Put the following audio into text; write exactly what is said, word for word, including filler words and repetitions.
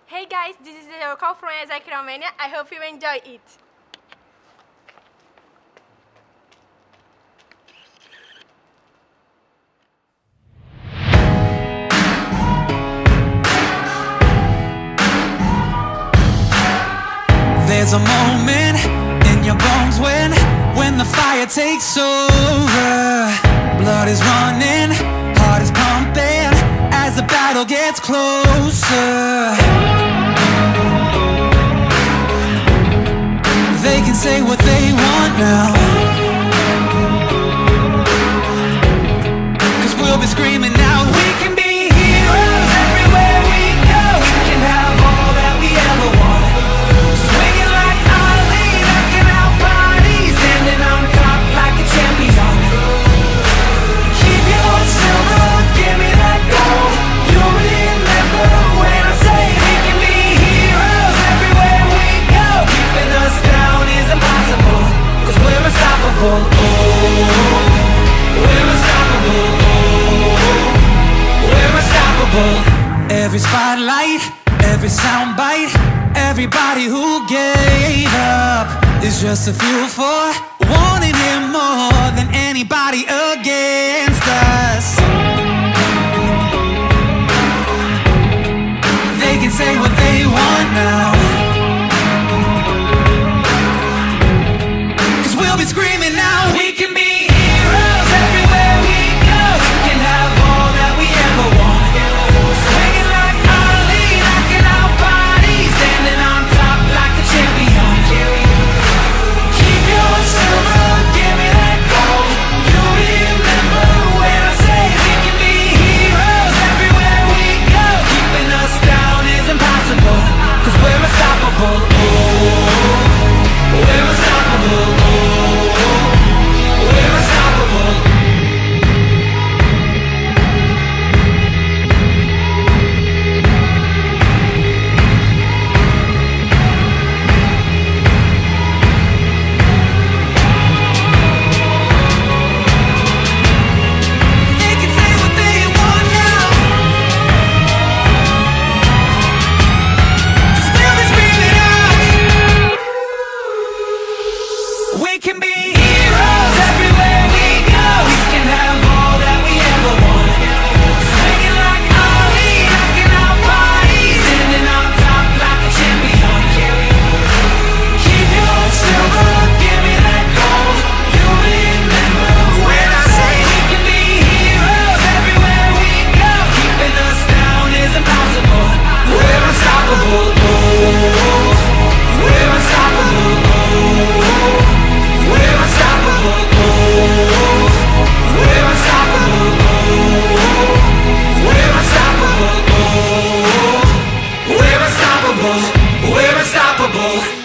Hey guys, this is your call from Ezekiel Romania. I hope you enjoy it. There's a moment in your bones when When the fire takes over. Blood is running, heart is pumping as the battle gets closer. They can say what they want now, 'cause we'll be screaming out, we can be heroes everywhere we go. We can have all that we ever wanted. Swinging like Ali, knocking out bodies, standing on top like a champion. Keep your silver, give me that gold. You'll remember when I say we can be heroes everywhere we go. Keeping us down is impossible, 'cause we're unstoppable. Oh, we're unstoppable. Oh, we're unstoppable. Every spotlight, every soundbite, everybody who gave up is just a fuel for wanting him more than anybody against us. They can say what they want now, 'cause we'll be screaming now, we can be heroes everywhere we go. We can have all that we ever want. Swinging like Ali, knocking out bodies, standing on top like a champion. Keep your silver, give me that gold. You'll remember when I say we can be heroes everywhere we go. Keeping us down is impossible, 'cause we're unstoppable. Oh, we're unstoppable. Oh, we're unstoppable. They can say what they want now, 'cause we'll be screaming out, we can be heroes everywhere we go. We can have all that we ever want. Swinging like Ali, knocking out bodies, standing on top like a champion. Keep your silver, give me that gold. You'll remember when I say we can be heroes everywhere we go. Keeping us down is impossible. We're unstoppable. Oh, we're unstoppable. Oh, we're unstoppable. Oh, we're unstoppable. Oh, we're unstoppable. Oh, we're unstoppable. We're unstoppable.